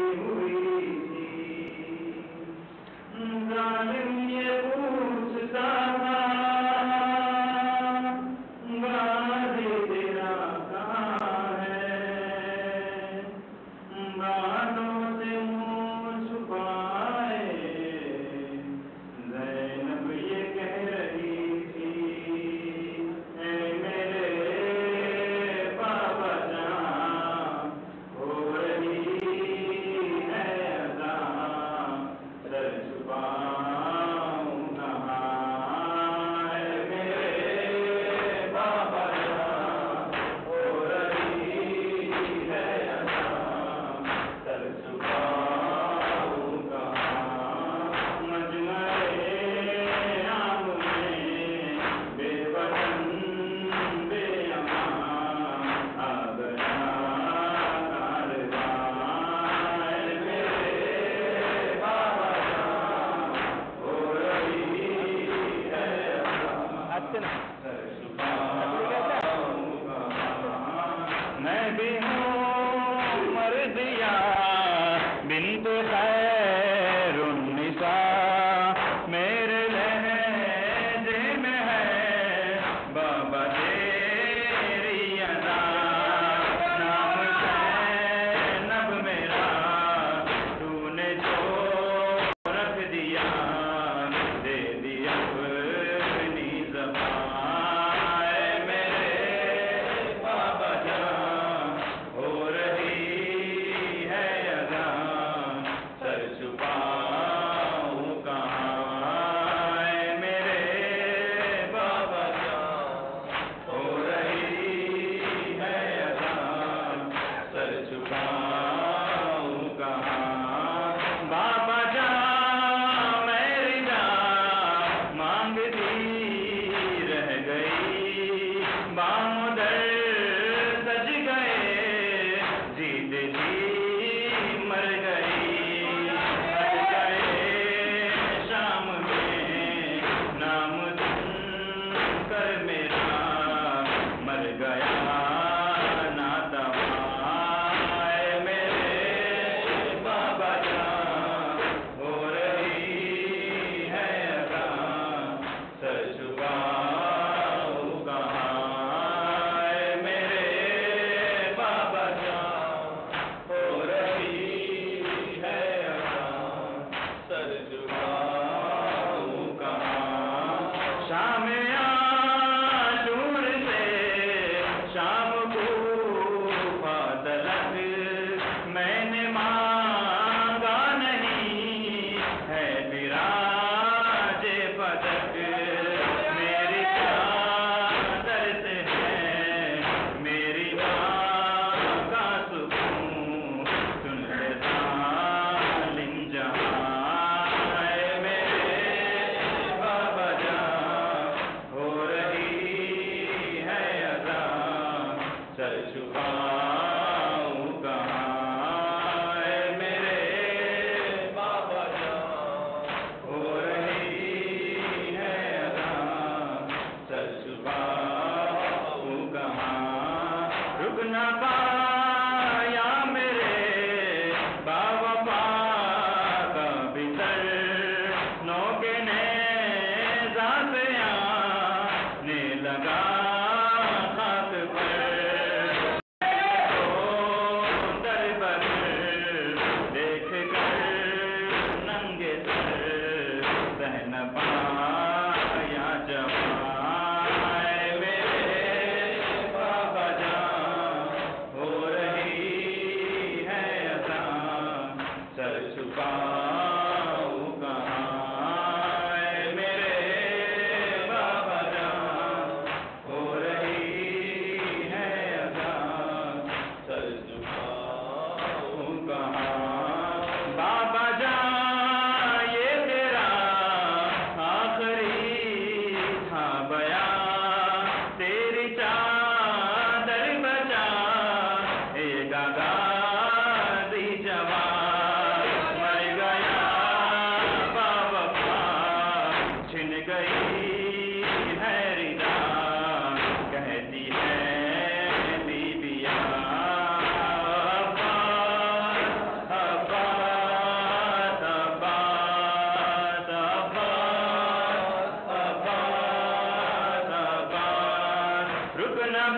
हुई थी। जालिम ये पूछता था गाजी तेरा कहाँ है, बालों से मुँह छुपाए ज़ैनब ये कह रही थी, ऐ मेरे बाबा जान हो रही है अज़ा, सर छुपाऊं कहाँ, ऐ मेरे बाबा जान हो रही है अज़ा, सर छुपाऊं कहाँ। मजमरे आम में बेवतन बेअमां आ गया कारवां, ऐ मेरे बाबा जान हो रही है अज़ा, सर छुपाऊं कहाँ। मैं भी हूँ मर्दिया बिन्त खैरुन्निसा, मेरे लहजे में है बाबा तेरी अदा, नाम ज़ैनब मेरा तूने जो रख दिया, दे दिया अपनी ज़बान, ऐ मेरे बाबा जान हो रही है अज़ा, सर छुपाऊं कहाँ, ऐ मेरे बाबा जान हो रही है अज़ा, सर छुपाऊं कहाँ। बाबा जान मेरी जान मांगती रह गई, बाहों दर सज गए, जीत जी मर गई, मर गए शाम में नाम सुन कर मेरा, मर गया नादवा, ऐ मेरे बाबा जान हो रही है अज़ा, सर छुपाऊं कहाँ, ऐ मेरे बाबा जान हो रही है अज़ा, सर छुपाऊं कहाँ। शाम आशूर से शाम कूफा तलक मैंने मांगा नहीं है विराजे पदक, मेरी चादर से है मेरी माँ का सुकून, सुन ले ज़ालिम जहां, ऐ मेरे बाबा जान हो रही है अज़ा, सर छुपाऊं कहाँ, ऐ मेरे बाबा जान हो रही है अज़ा, सर छुपाऊं कहाँ। रुक ना पाया मेरे बावफा का बितर, नौके नेज़ा से आने लगा खाक पर, दर पर देख कर नंगे सर सह न पाया जवां, ऐ मेरे बाबा जान हो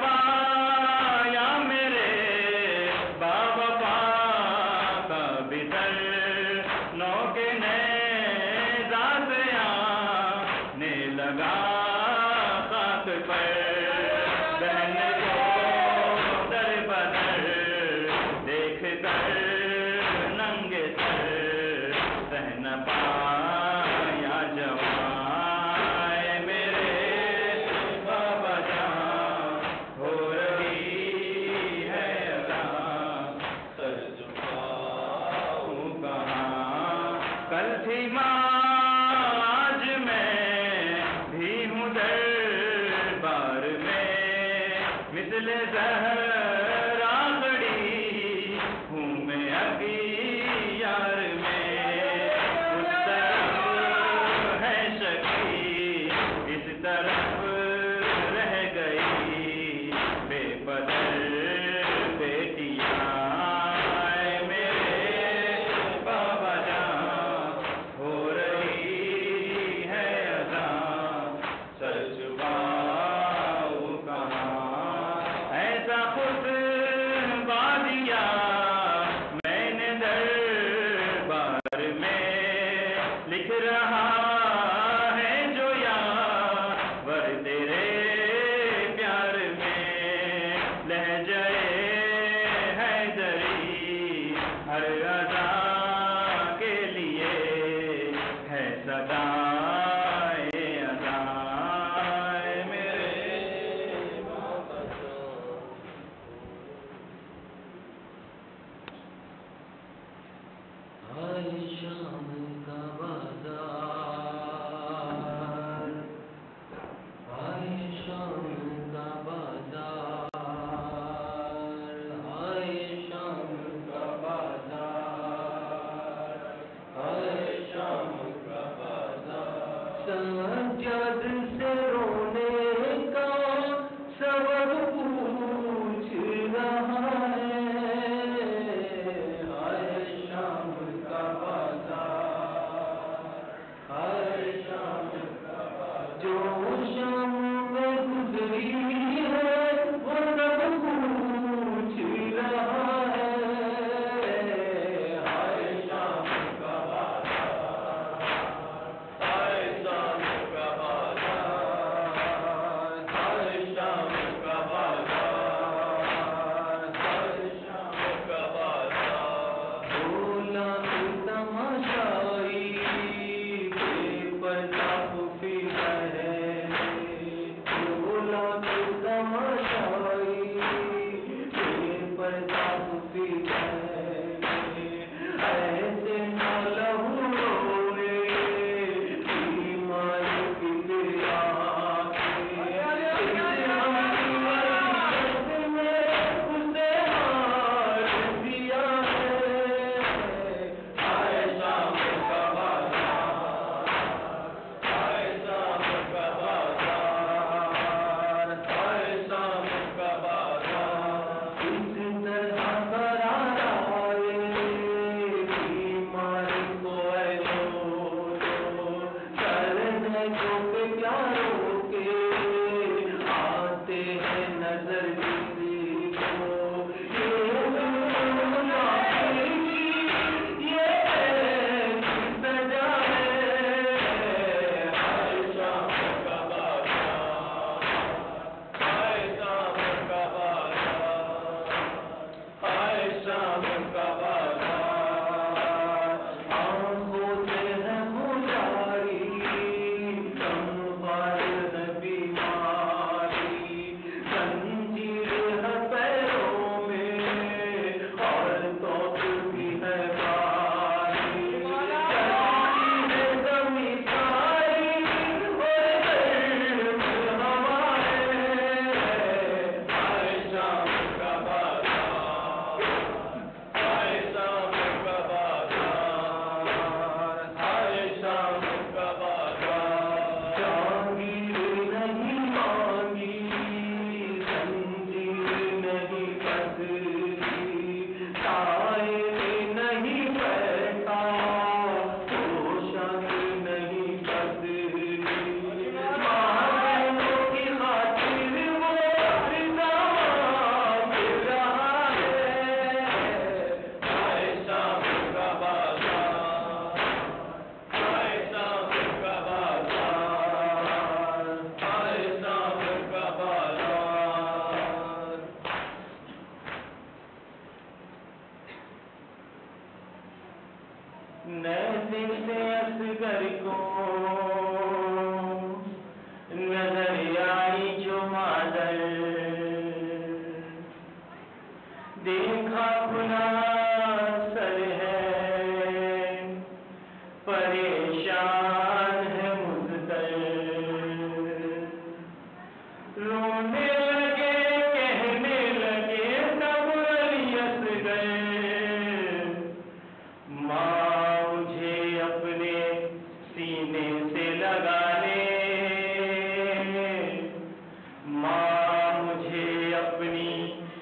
جوا یا میرے باوفا کا بسر نو کے نیزہ سے آنے لگا خاک پر بہن کو در بدر دیکھ کر ننگے سر سہ نہ پایا جوان میرے بابا جان ہو رہی ہے ادا سر جھکاؤں کہاں کل تھی ماں آج میں بھی ہوں دربار میں مثل زہرا کھڑی ہوں میں ابھی یار میں اس طرف ہے شکی اس طرف رہ گئی بے پدر بیٹیاں میرے بابا جان ہو رہی ہے ادا سر جھکاؤں کہاں ایسا خود بادیا میں نے دربار میں لکھ رہا ہے جو یاور تیرے پیار میں لہجہ حیدری ہر ادا کے لیے ہے صدائے ادا میرے بابا آئے شام کا بازار آئے شام کا بازار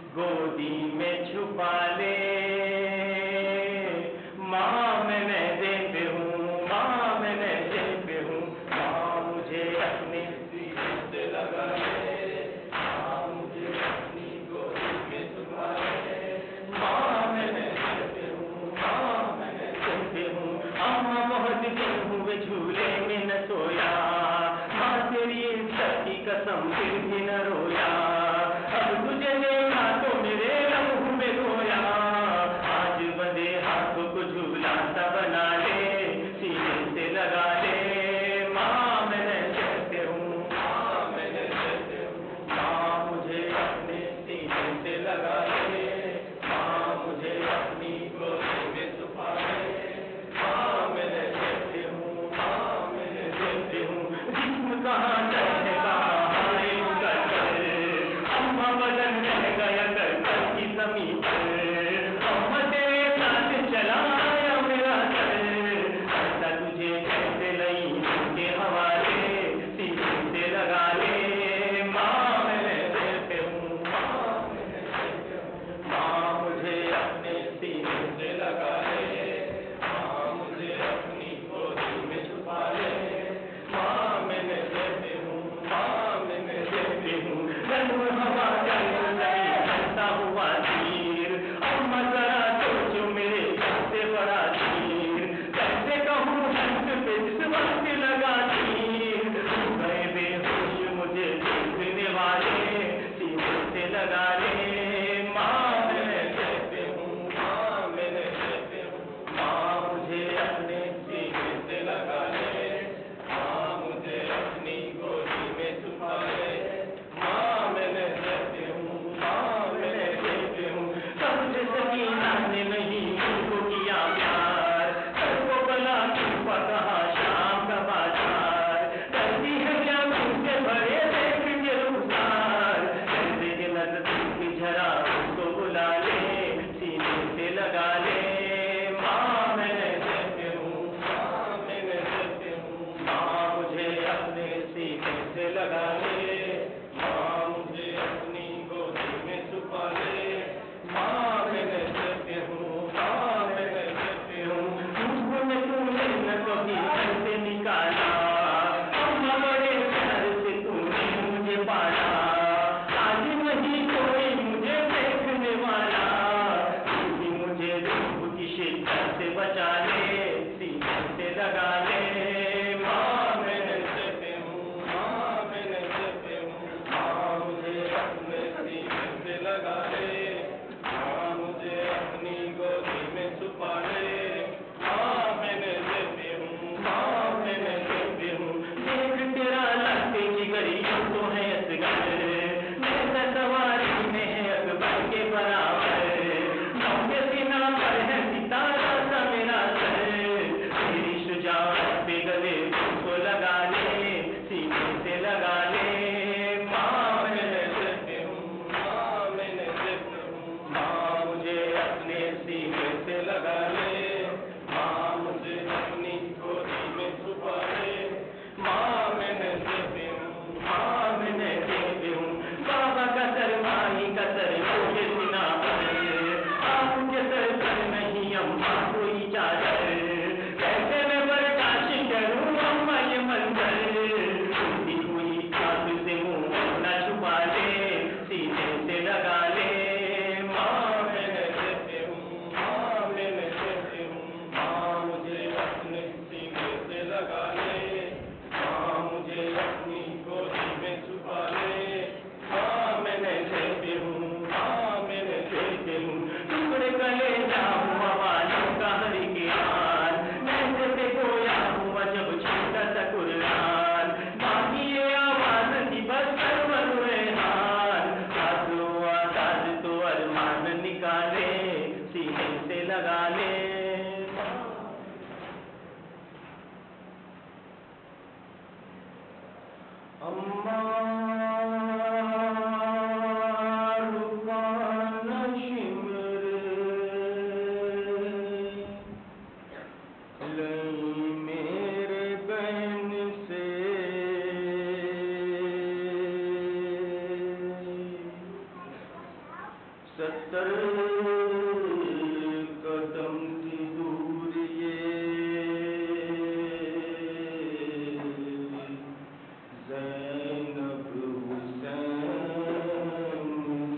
گودی میں چھپا لے ماں میں نہدے پہ ہوں ماں میں نہدے پہ ہوں ماں مجھے اپنے سینے سے لگا لے ماں مجھے اپنی گودی میں چھپا لے ماں میں نہدے پہ ہوں ماں میں نہدے پہ ہوں اماں بہت دن ہوئے جھولے میں نہ سویا ماں تیری عزت کی قسم پھر بھی نہ رویا اب تجھے دیکھا تو میرے لمحوں میں رویا آج بندے ہاتھوں کو جھولا سا بنا لے سینے سے لگا لے ماں میں کہتے ہوں ماں میں کہتے ہوں ماں مجھے اپنے سینے سے لگا لے ماں مجھے اپنی گودی میں چھپا لے ماں میں کہتے ہوں ماں میں کہتے ہوں جسم کہاں چلے کہاں ہائے کا چلے اماں بدن رہ گیا کر کر کی زمین پر اماں تیرے ساتھ چلا آیا میرا سر ایسا تجھے کیسے لئی ان کے حوالے سینے سے لگا لے ماں میں کہتے ہوں ماں میں کہتے ہوں ماں مجھے اپنے سینے سے لگا لے ماں مجھے اپنی گودی میں چھپا لے ماں میں کہتے ہوں ماں میں کہتے ہوں گرم ہوا چل رہی بنتا ہوا تیر 70 قدم کی دور زینب حسین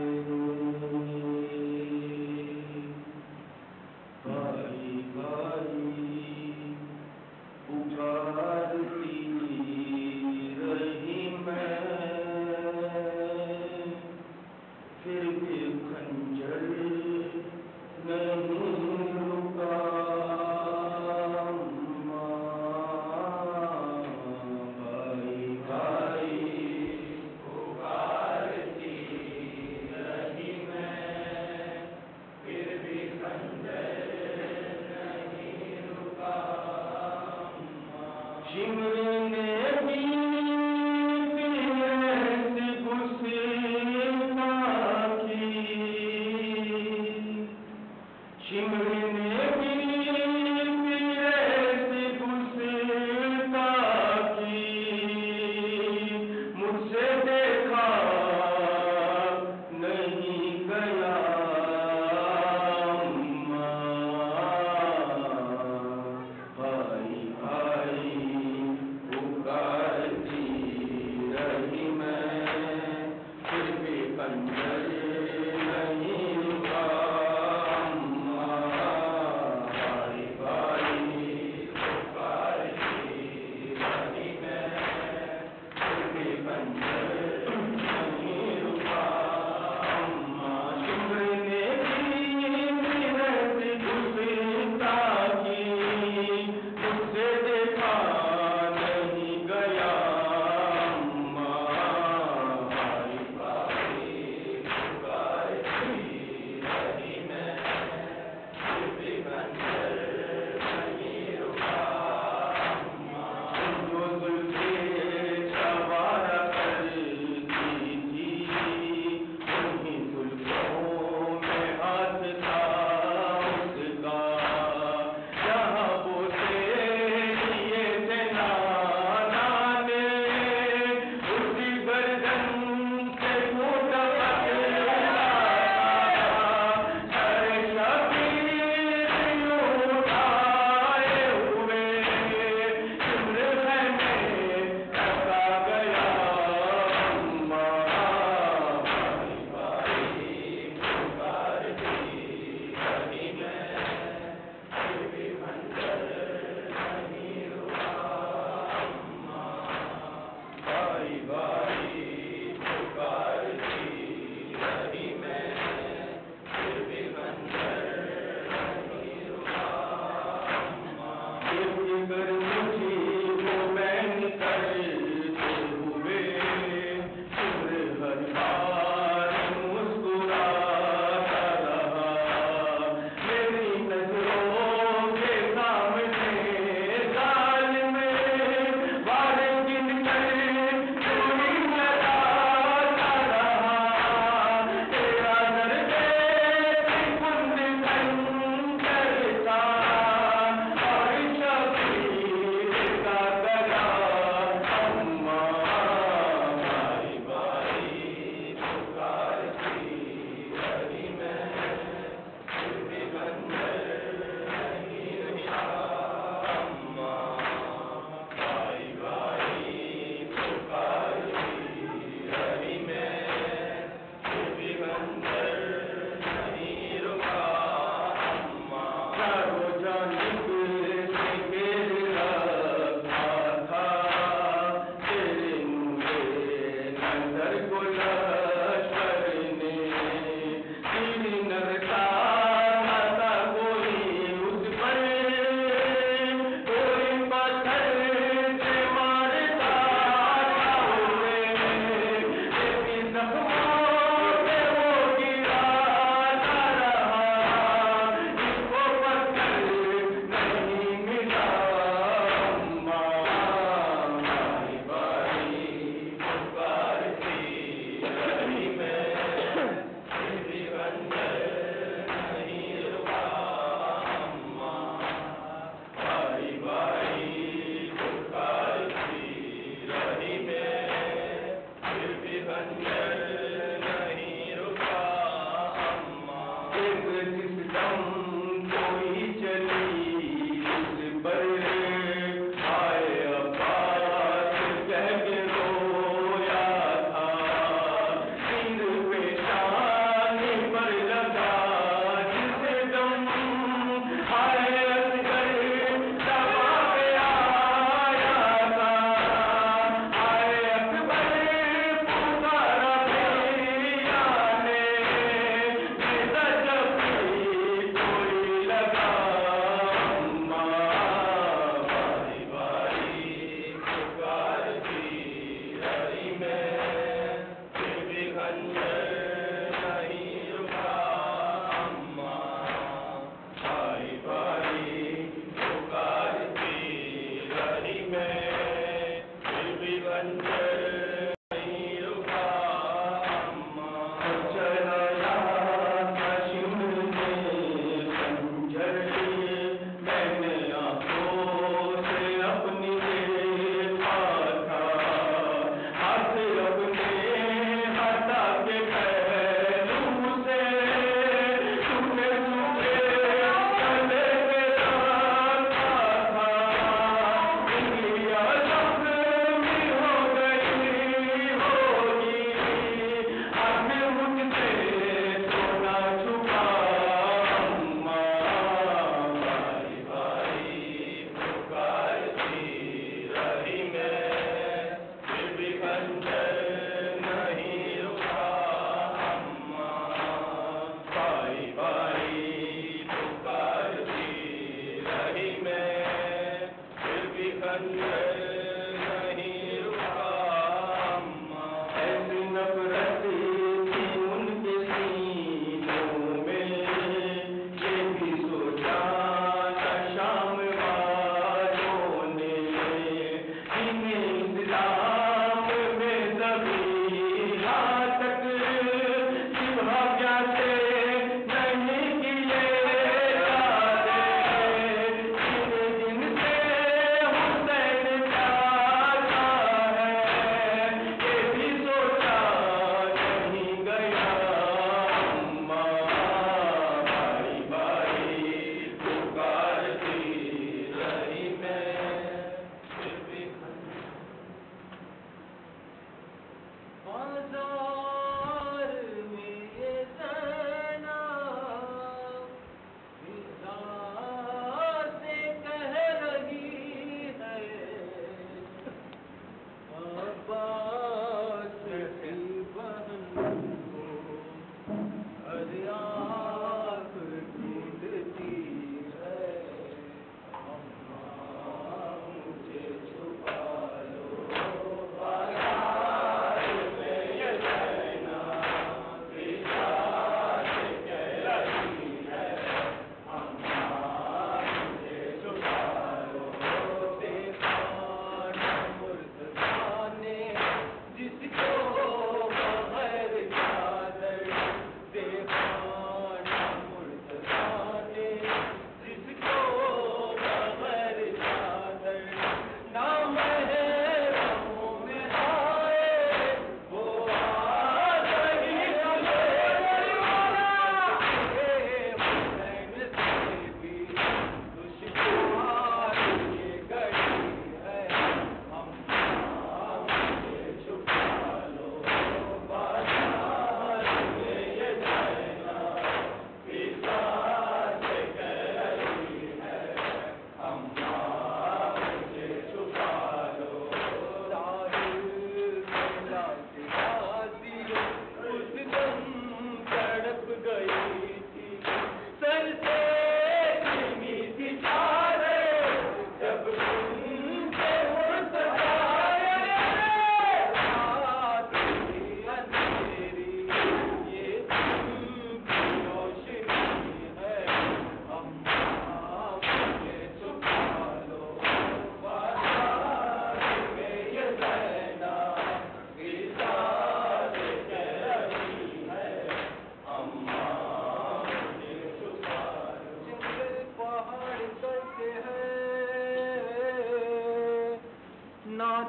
بھائی بھائی پکارتی رہی میں پھر بھی خنجر نہیں رکا بھائی بھائی پکارتی رہی میں پھر بھی خنجر نہیں رکا شمر نے بھی شمر نے بھی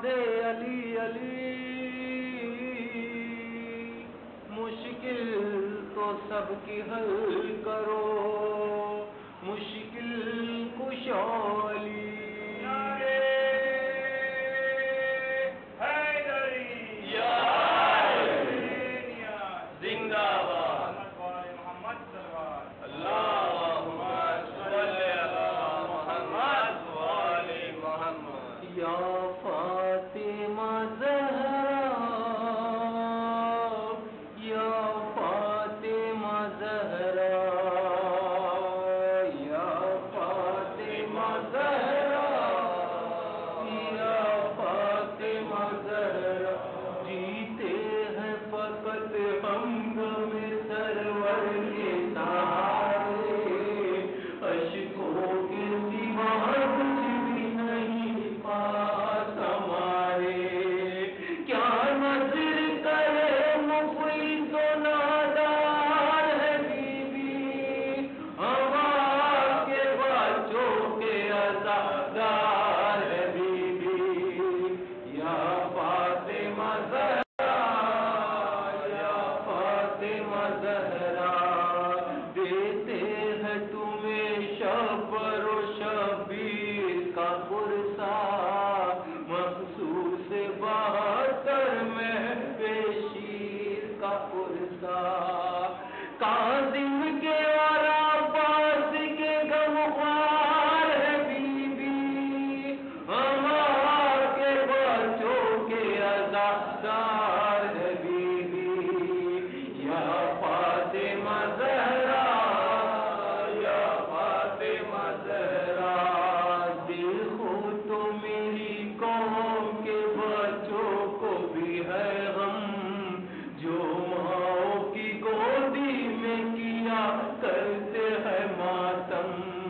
दे अली अली, मुश्किल तो सबकी हल करो, मुश्किल कुशा अली। या फातिमा ज़हरा, या फातिमा ज़हरा, या फातिमा ज़हरा, या फातिमा ज़हरा, जीते हैं फकत हम गमे सरवर के सहारे, अश्कों के सिवा कुछ भी नहीं पास हमारे। क्या नज़र करे मुफलिस व नादार है बीबी, हवा के बच्चों के अज़ादार है बीबी। या फातिमा ज़हरा, या फातिमा ज़हरा, देते हैं तुम्हें शबर व शबीर का पुरसा, मखसूस 72 में पेशीर का पुरसा। काज़िम के और अब्बास के गमख्वार है बीबी, हमार के बच्चों के अज़ादार है बीबी। या फातिमा ज़हरा, या फातिमा ज़हरा, देखो तो मेरी कौम के बच्चों को भी है गम, जो माओ की गोदी में किया करते हैं मातम।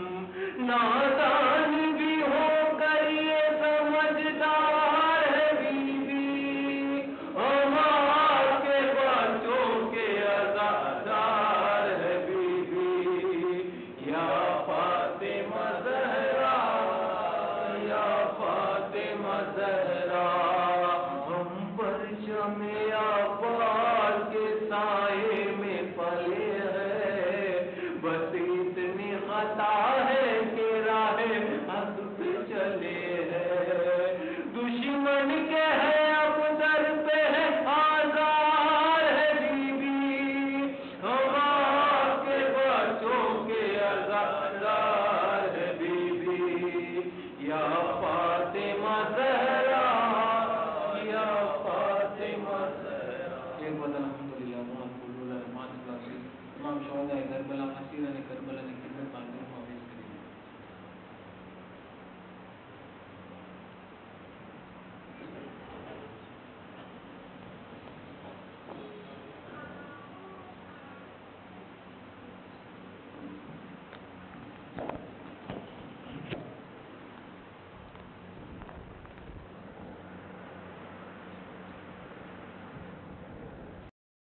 नादान भी हो कर ये समझदार है बीबी, हमार के बच्चों के अज़ादार है बीबी। या फातिमा ज़हरा, या फातिमा ज़हरा, हम परचमे आबाद के साए में पले हैं, बस इतनी खता है कि राहे हक पे चले हैं। दुश्मन के है अब दर पे है आज़ार है बीबी, हमार के बच्चों के अज़ादार है बीबी। या फातिमा ज़हरा, या फातिमा ज़हरा। एक बदला